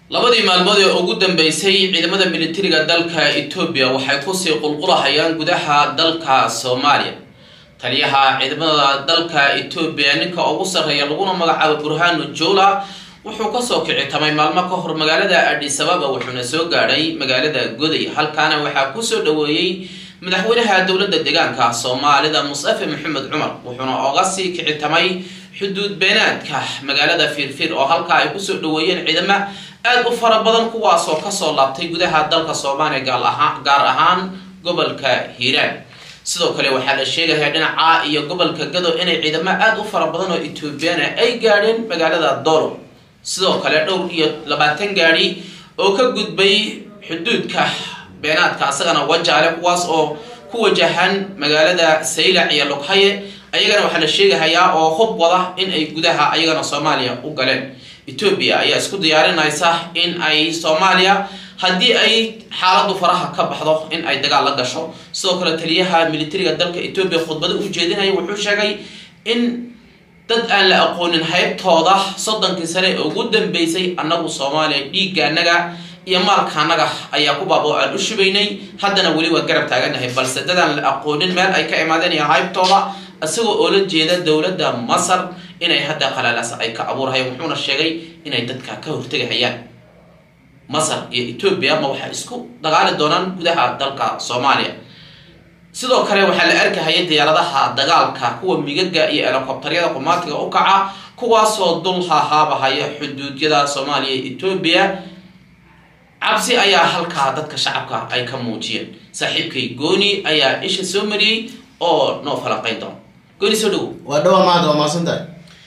labadii maalmood ee ugu dambeysay ciidamada militariga dalka Ethiopia waxay ku sii qulqulahayaan gudaha dalka Soomaaliya. taliyaha ciidamada dalka Ethiopia ninka ugu sareeya laguna magacaabo Burhanu Jula wuxuu ka soo kici tamay maalmo ka hor magaalada Addis Ababa wuxuuna soo gaaray magaalada Goday halkaana waxaa ku soo dhaweeyay madaxweynaha dawladda deegaanka Soomaalida Mustafa Maxamed Cumar wuxuuna uga sii kici tamay xuduud beenaadka magaalada Firfir oo halka ay ku soo dhaweeyeen ciidamada aad u fara badan kuwaas oo ka soo laabtay gudaha dalka Soomaaliya gaar ahaan gobolka Hiiraan. sidoo kale waxaa la sheegayaa dhinaca iyo gobolka Gado inay ciidamada aad u fara badan oo Ethiopian ay gaadheen magaalada Doolo. sidoo kale dhowr iyo 20 gaari oo ka gudbay xuduudka beenaadka asagana wajaale kuwaas oo ku wajahan magaalada Saylac iyo Lughaye ayagana waxaa la sheegayaa oo hub wada in ay gudaha ayagana Soomaaliya u galeen. Ethiopia ayaa isku diyaarinaysa in ay Soomaaliya haddii ay xaaladu faraha ka baxdo in ay dagaal la gasho. sidoo kale taliyaha militariga dalka Ethiopia khudbada u jeedinaya wuxuu sheegay in dad aan la aqoonin haybtooda 30 sano ugu dambeysay annagu Soomaaliya dhiiganaga iyo maalkaanaga ayaa ku baabo aan u shubaynay haddana wali waa garab taaganahay balse dad aan la aqoonin meel ay ka imaadeen iyo haybtooda asagoo oo la jeeda dawladda Masar inay hadda qalaalaas ay ka abuurayaan wuxuuna sheegay inay dadka ka hortagayaan Masar iyo Ethiopia ma waxa isku dagaali doonaan gudaha dalka Soomaaliya. sidoo kale waxa la arkayay diyaaradaha dagaalka kuwa migaga iyo helicopterada qumaatiga u kaca kuwaas oo dul haabahaya xuduudyada Soomaaliya iyo Ethiopia. cabsi ayaa halka dadka shacabka ay ka muujiyeen. saaxiibkay Gooni ayaa isha soo mariyay oo noo falaqayn doon. Gooni soo dhaw waa dhawa maada ma santahay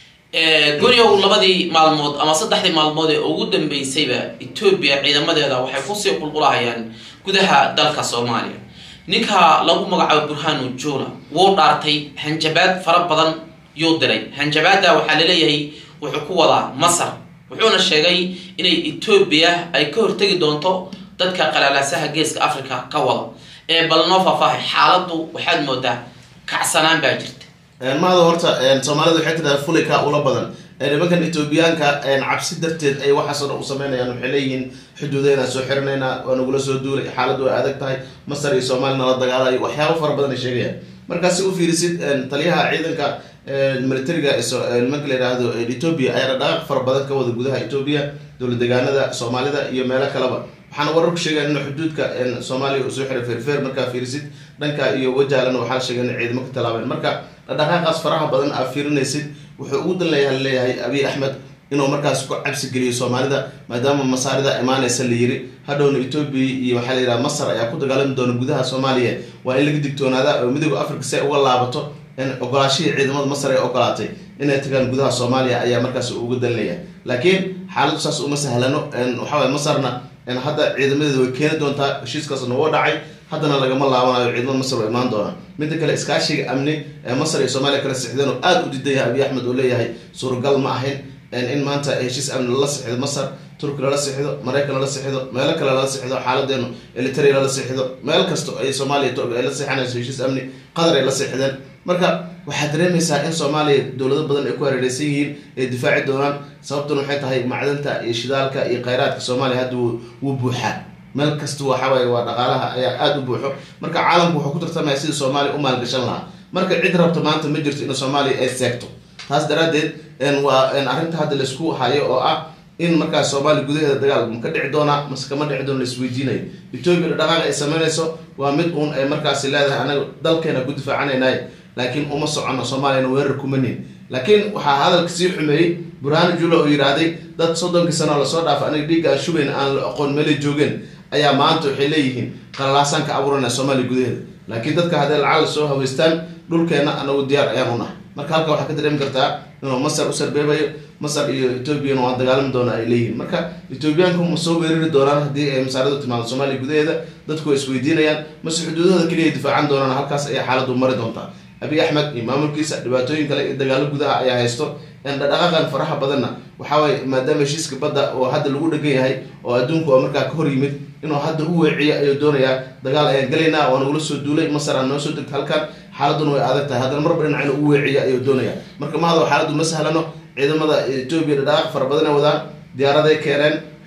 Gooni oo labadii maalmood ama saddexdii maalmood ee ugu dambeysayba Ethiopia ciidamadeeda waxay ku sii qulqulahayaan gudaha dalka Soomaaliya. ninka lagu magacaabo Burhanu Jula wuu dhaartay hanjabaad fara badan yoo diray. hanjabaada waxa la leeyahay wuxuu ku wadaa Masar wuxuuna sheegay inay Ethiopia ay ka hortagi doonto dadka qalaalaasaha geeska Afrika ka wada bal noo faahfaahay xaaladdu waxaad moodaa kacsanaan baa jirta. maada horta Soomaalidu waxay tiraa fulika ula badan nimankan Ethiopiaanka cabsi darteed ay waxa soo u sameynayaan waxay leeyihiin xuduudeena soo xiranayna oo nagu la soo duulay xaaladdu ay adag tahay Masar iyo Soomaaliya la dagaalayo waxyaabo fara badan ay sheegayaan. markaas u fiirisid taliyaha ciidanka militariga marka la yiraahdo Ethiopia ay dhaqaaq fara badan ka wada gudaha Ethiopia dawlad deegaanada Soomaalida iyo meelo kaleba waxaana warar ku sheegay in xuduudka Soomaaliya uu soo xiray Firfir marka fiirisid dhanka iyo wajaalana waxa sheegay in ciidamada ka talaabeen marka dhaqaaqaas faraha badan aad fiirinaysid wuxuu ugu leeyahay Abiy Ahmed inuu markaas ku cabsi geliyo Soomaalida maadaama Masaarida imaanaysa la yiri hadhowna Ethiopia iyo waxa la yiraahdaa Masar ayaa ku dagaalami doona gudaha Soomaaliya waa in laga digtoonaada midowga Afrika si ay uga laabato in ogolaashii ciidamada Masar ay ogolaatay inay tagaan gudaha Soomaaliya ayaa markaas ugu leeyahay. laakiin xaaladdu saas uma sahlano waxa way Masarna hadda ciidamadeedu way keenay doontaa heshiiskaasna waa dhacay haddana lagama laabanayo ciidamada Masar oo imaan doona. mid kale iskaashiga amni ee Masar iyo Soomaaliya kala sixdeen oo aad u diiday Abiy Ahmed oo leeyahay suuragal ma ahayn in maanta heshiis amni la sixdo Masar Turkiga la sixdo Mareykanka la sixdo meel kale la sixdo xaaladeenu Eritrea la sixdo meel kasto ay Soomaaliya ay la sixanayso heshiis amni Qatar ay la sixdeen. marka waxa dareemaysaa in Soomaaliya dawlado badan ay ku hareeraysan yihiin ee difaaci doonaan sababtuna waxay tahay macdanta iyo shidaalka iyo kheyraadka Soomaaliya hadda wuu buuxaa meel kasta waxa way waa dhaqaalaha ayaa aad u buuxo. marka caalamku wuxuu ku tartamaya sidii Soomaaliya u maalgashan lahaa. marka cid rabto maanta ma jirto in Soomaaliya ay seegto taas daraadeed waa arrinta hadda la isku hayo oo ah in markaas Soomaaliya gudaheeda dagaal ka dhici doona maskama dhici doona isweydiinay. Ethiopia dhaqaaq ay sameynayso waa mid uun ay markaas leedahay anaga dalkeena ku difaacanayna laakiin uma socono Soomaaliya weerar kumanin. laakiin waxa hadalka si xumeeyay Burhanu Jula oo yiraahday dad 30 sano la soo dhaafay aniga dhiiga shubayn aan la aqoon meel joogeen ayaa maanta waxay leeyihiin qalaalaasan ka abuurana Soomaaliya gudaheeda. laakiin dadka hadda lacal soo haweystaan dhulkeena anagu diyaar ayaan u nahay. marka halka waxa ka dareemi kartaa inuu Masar u sarbeebayo Masar iyo Ethiopia oo dagaalami doona ay leeyihiin. marka Ethiopiaanku ma soo weerari doonaan hadii ay Masaarida timaado Soomaaliya gudaheeda dadku way isweydiinayaan ma xuduudada kaliya difaacan doonaan halkaas ay xaaladdu mari doontaa. Abiy Ahmed iyo maamulkiisa dhibaatooyin kale iyo dagaalo gudaha ayaa haysto dhaqaaqan faraha badanna waxa way maadaama heshiiska badda oo hadda lagu dhagan yahay oo adduunku oo markaa ka hor yimid inuu hadda u weeciyo ayuu doonayaa dagaal ayaan galaynaa oo nagu soo duulay Masar aan noo soo degtay halkan xaaladuna way adag tahay haddana marba dhinacna u weeciyo ayuu doonayaa. marka maada xaaladdu ma sahlano ciidamada Ethiopia dhaqaaq fara badan wadaan diyaaraday keeneen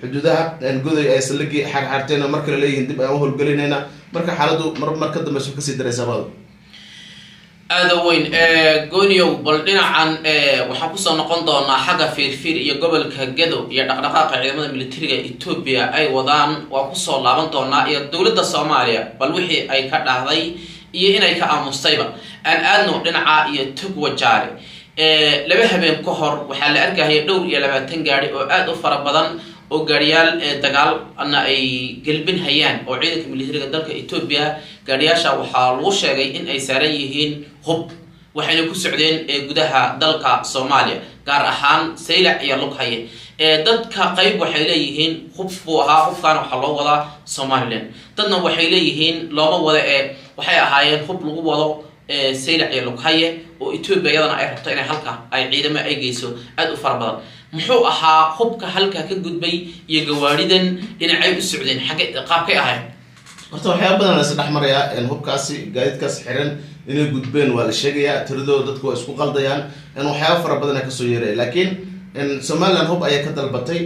xuduudaha goday ay saligi xarxarteena marka la leeyihiin dib aan u howlgelinayna marka xaaladu mar ka dambayso ka sii daraysaa baad aada weyn gooniyow bal dhinacan waxaan kusoo noqon doonaa xagga fiirfiir iyo gobolka Gedo iyo dhaqdhaqaaqa ciidamada militariga Ethiopia ay wadaan waa kusoo laaban doonaa iyo dowladda Soomaaliya bal wixii ay ka dhahday iyo inay ka aamustayba aan aadno dhinaca iyo tog wajaale laba habeen ka hor waxaa la arkayay dhowr iyo 20 gaari oo aad u fara badan oo gaariyaal dagaal ana ay galbin hayaan oo ciidanka militariga dalka Ethiopia gaariyaasha waxaa lagu sheegay in ay saaran yihiin hub waxayna ku socdeen gudaha dalka Soomaaliya gaar ahaan Saylac iyo Lughaye dadka qayb waxay leeyihiin hub buu ahaa hubkan waxa loo wadaa Somaliland dadna waxay leeyihiin looma wada waxay ahaayeen hub lagu wado Saylac iyo Lughaye oo Ethiopia iyadana ay rabto inay halka ay ciidamo ay geyso aad u fara badan muxuu ahaa hubka halka ka gudbay iyo gawaaridan dhinacay u socdeen xagee qaabkay ahayd horta waxyaabo badan la saddex maraya hubkaasi gaadiidkaas xiran inay gudbeen waa la sheegayaa tiradooda dadku waa isku qaldayaan waxyaabo fara badan ka soo yeeray laakiin Somaliland hub ay ka dalbatay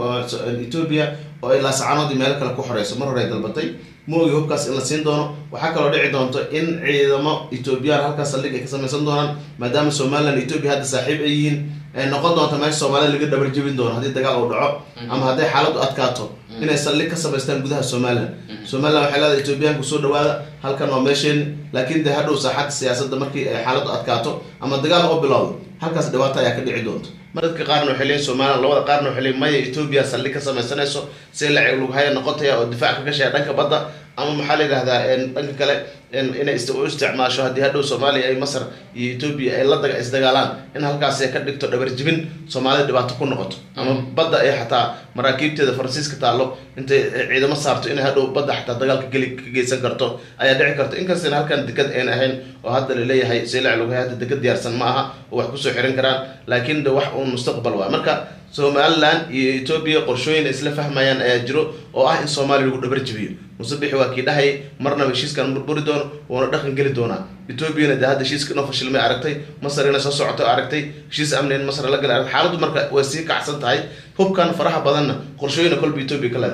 Ethiopia oo ay la saacanood meel kale ku xoreyso mar hore ay dalbatay moogi hubkaas in la siin doono waxa kale oo dhici doonto in ciidamo Ethiopia halkaas saldhig ay ka samaysan doonaan maadaama Somaliland Ethiopia hadda saaxiib ay yihiin noqon doonto meesha Soomaaliya laga dhabar jabin doono hadii dagaal uu dhaco ama hadii xaaladu adkaato inay saldhig ka samaystaan gudaha Somaliland waxay leedahay Ethiopia ku soo dhawaada halkan waa meesheen laakiin de hadhow saaxad siyaasadda markii ay xaaladu adkaato ama dagaal oo bilowdo halkaas dhibaato ayaa ka dhici doonto dadka qaarna waxay leeyihiin Soomaaliland labada qaarna waxay leeyihiin maya Ethiopia saldhig ka samaysanayso Saylac iyo Lughaye noqotaya oo difaac ka gashay dhanka badda ama maxaa la yiraahdaa dhanka kale inay isticmaasho hadii hadhow Soomaaliya ay Masar iyo Ethiopia ay la isdagaalaan in halkaas ay ka dhigto dhabar jibin Soomaaliya dhibaato ku noqoto ama badda ay xataa maraakiibteeda Faransiiska taalo inta ciidamo saarto in hadhow badda xataa dagaalka gali ka geysan karto ayaa dhici karto inkastoo halkan dekad aan ahayn oo hadda la leeyahay Saylac Lughaye hadda dekad diyaarsan ma aha oo wax ku soo xiran karaan laakiin wax uu mustaqbal waa marka Somaliland iyo Ethiopia qorshooyin isla fahmayaan ayaa jiro oo ah in Soomaaliya lagu dhabar jibiyo musabixi waa kii dhahay marna heshiiskan burburi doono oo dhaqan gali doona Ethiopia hadda heshiiska noo fashilmay aragtay Masar inay soo socoto aragtay heshiis amniin Masar la galay xaaladdu marka way sii kacsan tahay hubkan faraha badanna qorshooyin kolba Ethiopia kala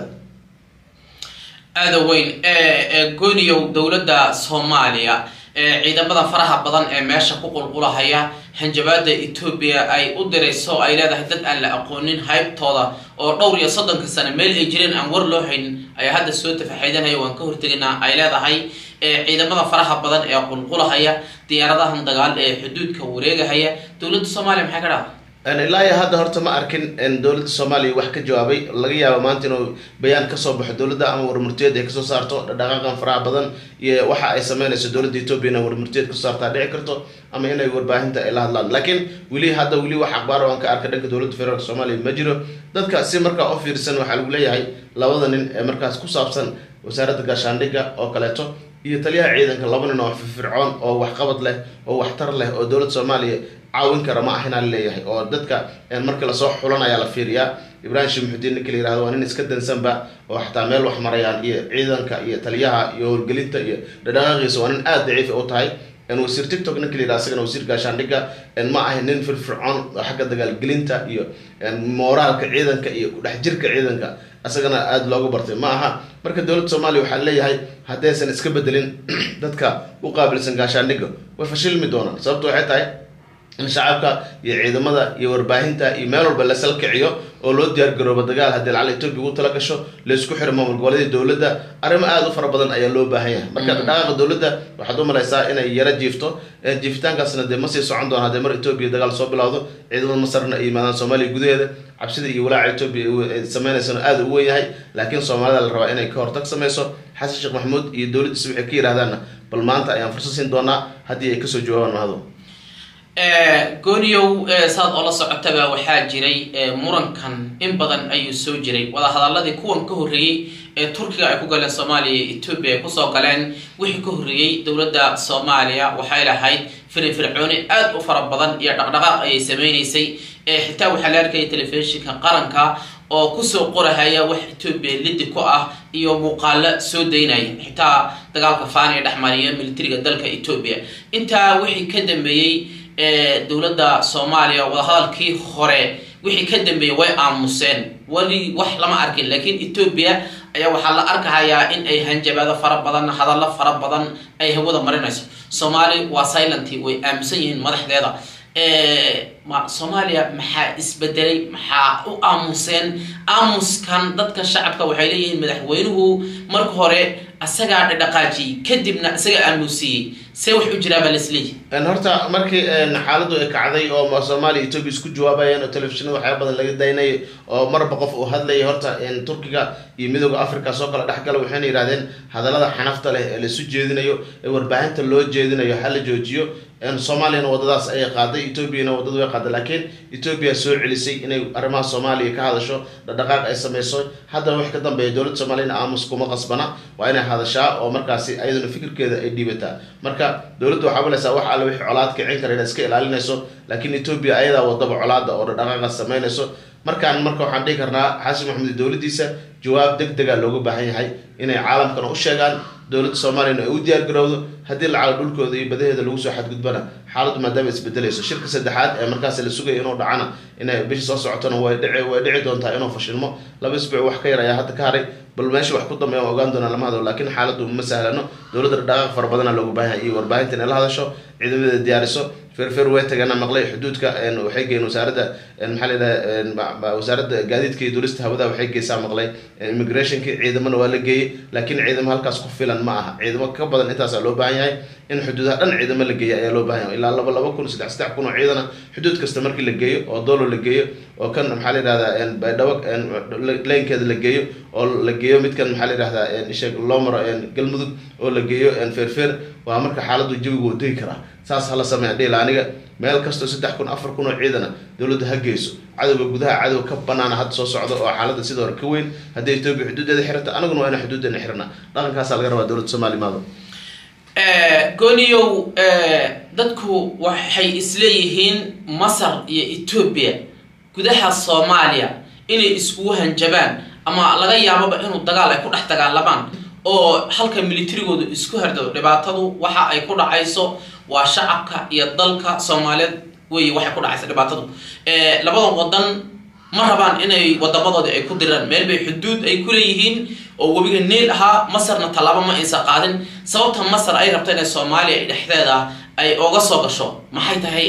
aada weyn gooniyow dowladda Soomaaliya ciidamada faraha badan ee meesha ku qulqulahaya hanjabaada Ethiopia ay u dirayso ay leedahay dad aan la aqoonin haybtooda oo dhowr iyo 30 sano meel ay jireen aan war loo hayn ay hadda soo tafaxaydanaya waan ka hortagnaa ay leedahay ciidamada faraha badan ee qulqulahaya diyaaradahan dagaal ee xuduudka wareegahaya dowladda Soomaaliya maxay ka dhacday ilaa hadda horta ma arkin dowladda Soomaaliya wax ka jawaabay laga yaabo maanta inuu bayaan ka soo baxo dowladda ama warmurtiyeed ay ka soo saarto dhaqdhaqaaqan faraha badan iyo waxa ay sameynayso dowladda Ethiopia inay warmurtiyeed ka saartaa dhici karto ama inay warbaahinta ay la hadlaan laakiin wali wax akhbaar oo aan ka arkay dhanka dowladda federaalka Soomaaliya ma jiro dadka si marka oo fiirsan waxa lagu leeyahay labada nin ee markaas ku saabsan wasaaradda gaashaandhigga oo kaleeto iyo taliyaha ciidanka laba nin oo firfircoon oo wax qabad leh oo waxtar leh oo dowladda Soomaaliya caawin kara ma ahina leeyahay oo dadka marka la soo xulanaya la fiiriyaa Ibrahim Shimuddin ninkii yiraahdo waa nin iska dansanba oo xataa meel wax marayaan iyo ciidanka iyo taliyaha iyo howlgelinta iyo dhaqdhaqaaqiisa waa nin aad daciif u tahay wasiir TikTok ninkii yiraahdo asagana wasiir gaashaandhigga ma ahin nin firfircoon xagga dagaalgelinta iyo moraalka ciidanka iyo ku dhex jirka ciidanka asagana aad loogu bartay ma aha marka dowladda Soomaaliya waxa leeyahay hadaysan iska bedelin dadka u qaabilsan gaashaandhigga way fashilmi doonaan sababtoo waxay tahay in shacabka iyo ciidamada iyo warbaahinta iyo meel walba la salkiciyo oo loo diyaar garoobo dagaal hadii la Ethiopia ugu tala gasho la isku xiro maamul goboleedyada dowladda arrimo aad u fara badan ayaa loo baahan yahay marka dhaqaaqa dowladda waxaad u malaysaa inay yara jiifto jiifitaankaasna de ma sii socon doona hadii mar Ethiopia dagaal soo bilowdo ciidamada Masarna ay imaadaan Soomaaliya gudaheeda cabsida iyo walaaca Ethiopia ay sameynayso aad u weyn yahay laakiin Soomaalida la rabaa inay ka hortag sameyso Xasan Sheekh Maxamuud iyo dowladda si wixii ka yiraahdaan bal maanta ayaan fursad siin doonaa hadii ay ka soo jawaabaan mahado gooniyow saad oo la socotaba waxaa jiray murankan in badan ayuu soo jiray wada hadalladii kuwan ka horreeyay ee Turkiga ay ku galeen Soomaaliya iyo Ethiopia ay ku soo galeen wixii ka horreeyay dowladda Soomaaliya waxay lahayd firfircooni aad u fara badan iyo dhaqdhaqaaq ay sameeysay xitaa waxa la arkay telefishinka qaranka oo ku soo qorahaya wax Ethiopia lidi ku ah iyo muuqaal soo deynay xitaa dagaalka faani dhaxmariya militariga dalka Ethiopia inta wixii ka dambeeyay dowladda Soomaaliya wada hadalkii hore wixii ka dambeeyay way aamuseen wali wax lama arkin laakiin Ethiopia ayaa waxa la arkayaa in ay hanjabaado fara badan hadallo fara badan ay hawada marinayso Soomaali waa silent way aamusan yihiin madaxdeeda ma Soomaaliya maxaa isbedelay maxaa u aamuseen aamuskan dadka shacabka waxay leeyihiin madaxweynuhu marka hore asaga dhaqaaji kadibna asaga aamusiyay see wax u jira balisli horta markii xaaladdu ay kacday oo Soomaaliya Ethiopia isku jawaabayeen oo telefishinada waxa badan laga daynay oo marba qof uu hadlay horta Turkiga iyo midowga Afrika soo kala dhaxgal waxay yiraahdeen hadallada xanafta leh ee la soo jeedinayo ee warbaahinta loo jeedinayo hal la joojiyo Soomaaliya wadadaas ay qaaday Ethiopia wadada way qaaday laakiin Ethiopia soo celisay inay arrimaha Soomaaliya ka hadasho dhaqaaq ay sameeyso hadda wax ka dambeeya dawladda Soomaaliya aamus kuma qasbana waa inay hadashaa oo markaasi ayaduna fikirkeeda ay dhibataa marka dawladdu waxa baleysaa wax alla wixii colaad kicin kara iska ilaalinayso laakiin Ethiopia ayada wadaba colaad oo dhaqaaqa sameynayso marka waxaan dhihi karnaa Xasan Maxamed dawladdiisa jawaab degdeg ah looga baahan yahay inay caalamkana u sheegaan dawladda Soomaaliya ay u diyaar garowdo hadii la calaamad dhulkooda iyo badaheeda lagu soo xadgudbana xaaladdu maadaama isbedelayso shirka saddexaad ee markaas la sugay inuu dhacana inay bishi soo socotana way dhici doontaa inuu fashilmo laba isbuuc wax ka yar ayaa hadda ka haray bal meesha wax ku dambeeyo ogaan doona lama hadlo laakiin xaaladdu ma sahlano dawladda dhaqaaq far badan looga baahan yahay warbaahinta in la hadasho ciidamada diyaariso فرفر ويتجنا مقلي حدود كأن وحيجي وزارة المحل وزارة قاديد كي دولست هودا وحيجي سام مقلي immigration كي عيد من ولا جي لكن عيد من هالكاس كفيلا معها عيد ما كبر أنت سألوا بعيا إن حدودها أن عيد من اللي جي يلو بعيا إلا الله بالله بكون استعكونوا عيدنا حدود كاستمر كي اللي جي أو دولار اللي جي أو كان محل هذا إن بدوق إن لين كذا اللي جي أو اللي جي ميت كان محل هذا إن شيء الله مرة إن قلمد أو اللي جي إن فرفر وعمرك حالته الجو وديكرا ساس هلا سمع دي لانيga meel kasto 3 kun 4 kun oo ciidana dawladda hageyso cadawga gudaha cadow ka banaana had soo socdo oo xaaladda sidoo hore ka weyn haday Ethiopia xuduudeeda xirta anaguna waa in xuduudeena xirna dhaqankaas laga rabaa dawladda Soomaaliya maado gooniyo dadku waxay isleeyihiin Masar iyo Ethiopia gudaha Soomaaliya inay isku hanjabaan ama laga yaabo inuu dagaal ay ku dhex dagaalamaan oo halka militarigoodu isku hardo dhibaatadu waxa ay ku dhacayso waa shacabka iyo dalka Soomaaliyeed way waxa ku dhacaysa dhibaatadu labada wadan ma rabaan inay wadamadooda ay ku diraan meel bay xuduud ay ku leeyihiin oo wabiga Niil aha Masarna talaabo ma aysan qaadin sababta Masar ay rabto inay Soomaaliya dhexdeeda ay uga soo gasho maxay tahay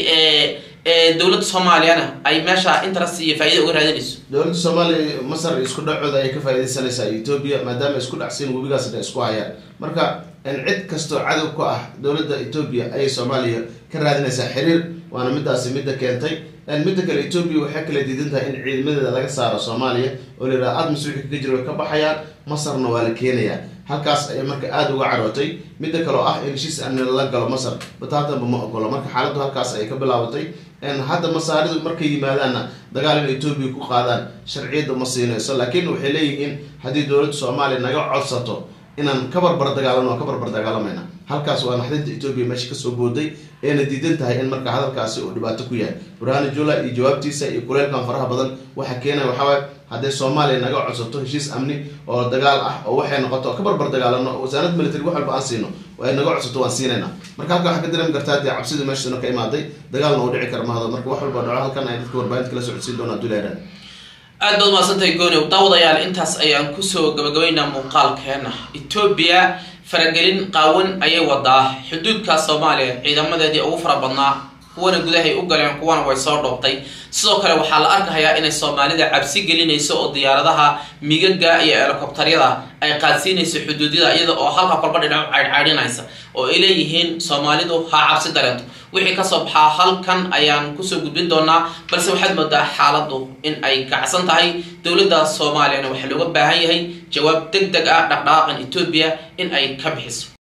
dawladda Soomaaliyana ay meesha interest iyo faa'iido uga raadinayso dawladda Soomaaliya Masar isku dhacooda ay ka faa'iideysanaysaa Ethiopia maadaama isku dhacsiin wabigaas isku hayaan marka in cid kasto cadow ku ah dawladda Ethiopia ay Soomaaliya ka raadinaysaa xiriir waana midaasi mid keentay midda kale Ethiopia waxay kala diidantahay in ciidamada laga saaro Soomaaliya oo la raad masuuliyiin ka jiro ka baxayaan Masarna waa la keenayaa halkaas ay marka aad uga carootay midda kale ah in heshiis aan la galo Masar bataatan ma ogolo marka xaaladdu halkaas ay ka bilaabatay in hadda Masaaridu markay yimaadaan dagaal in Ethiopia ku qaadaan sharciyada ma siinayso laakiin waxay leeyihiin hadii dawladda Soomaaliya naga codsato inaan ka barbar dagaalamayna halkaas waa naxdinta Ethiopia meesha ka soo booday ee diidan tahay in marka hadalkaasi uu dhibaato ku yahay Burhaan Jula iyo jawaabtiisa iyo kuleelkan faraha badan waxa keenay waxa way haday Soomaaliya naga codsato heshiis amni oo dagaal ah oo waxay noqoto ka barbar dagaalano wasaaradda military wax walba aan siino way naga codsato waan siinayna marka halka waxa ka dareem kartaa cabsida meesha ka imaaday dagaalna uu dhici karo maada marka wax walba dhaco halkan ay dadka warbaahinta kala socodsiin doonaan duleeran aad baad maasantay gooni dawadayaal intaas ayaan ku soo gabagabaynaa muuqaalkeena Ethiopia faragelin qaawan ayay wadaa xuduudka Soomaaliya ciidamadeedii ugu fara badnaa kuwana gudaha ay u galeen kuwana way soo dhoobtay sidoo kale waxa la arkayaa in Soomaalida cabsi gelinayso oo diyaaradaha migaga iyo helicopteryada ay qaadsiinayso xuduudada iyada oo halka kolba dhinac caadinaysa oo ay leeyihiin Soomaalidu ha cabsi dareento wixii ka soo baxaa halkan ayaan ku soo gudbin doonaa balse waxaad moodaa xaaladdu in ay kacsan tahay dawladda Soomaaliya waxa looga baahan yahay jawaab degdeg ah dhaqdhaqaaqan Ethiopia in ay ka bixiso